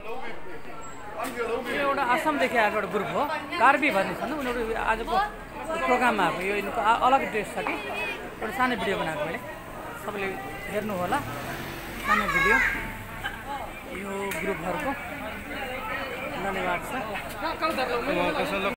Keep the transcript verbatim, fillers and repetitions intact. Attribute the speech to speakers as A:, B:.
A: यो एउटा आसामदेखि आएको एउटा ग्रुप हो, कार्बी भन्ने छन् उनीहरू आजको प्रोग्राममा आएको। यो यिनीहरूको अलग ड्रेस छ कि एउटा सानो भिडियो बनाएको मैले, सबैले हेर्नु होला सानो भिडियो यो ग्रुपहरूको धन्यवाद छ।